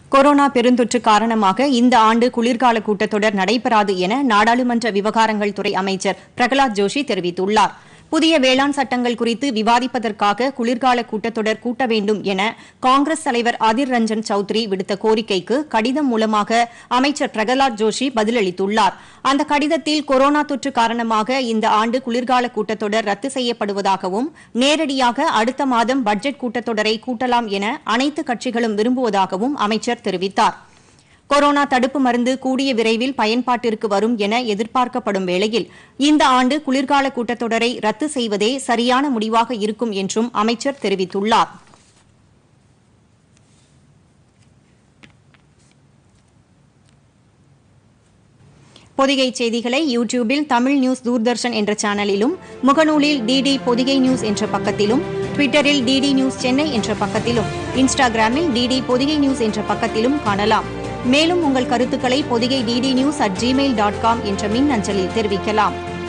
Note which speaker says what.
Speaker 1: Corona பெருந்தொற்று காரணமாக இந்த ஆண்டு குளிர்கால கூட்டத்தொடர் நடைபெறாது என நாடாளுமன்ற விவகாரங்கள் துறை அமைச்சர் பிரகலாத் ஜோஷி தெரிவித்துள்ளார். புதிய வேளாண் சட்டங்கள் குறித்து விவாதிப்பதற்காக குளிர்கால கூட்டத்தொடர் கூட்ட வேண்டும் என காங்கிரஸ் தலைவர் அதிர் ரஞ்சன் சௌத்ரி விடுத்த கோரிக்கைக்கு கடிதம் மூலமாக அமைச்சர் பிரகலாத் ஜோஷி பதிலளித்துள்ளார். அந்த கடிதத்தில் கொரோனா தொற்று காரணமாக இந்த ஆண்டு குளிர்கால கூட்டத்தொடர் ரத்து செய்யப்படுவதாகவும் நேரடியாக அடுத்த மாதம் பட்ஜெட் கூட்டத்தொடரை கூட்டலாம் என அனைத்து கட்சிகளும் விரும்புவதாகவும் அமைச்சர் தெரிவித்தார். கொரோனா தடுப்பு மருந்து கூடிய விரைவில் பயன்பாட்டிற்கு வரும் என எதிர்பார்க்கப்படும் வேளையில் இந்த ஆண்டு குளிர்கால கூட்டத்தொடரை ரத்து செய்வதே சரியான முடிவாக இருக்கும் என்றும் அமைச்சர் தெரிவித்துள்ளார். பொதிகை செய்திகளை யூடியூபில் தமிழ் நியூஸ் தூர்தர்ஷன் என்ற சேனலிலும், முகநூலில் டிடி பொதிகை நியூஸ் என்ற பக்கத்திலும், ட்விட்டரில் டிடி நியூஸ் சென்னை என்ற பக்கத்திலும், இன்ஸ்டாகிராமில் டிடி பொதிகை நியூஸ் என்ற பக்கத்திலும் காணலாம். மேலும் உங்கள் கருத்துக்களை பொதிகை ddnews@gmail.com என்ற மின்னஞ்சலில் தெரிவிக்கலாம்.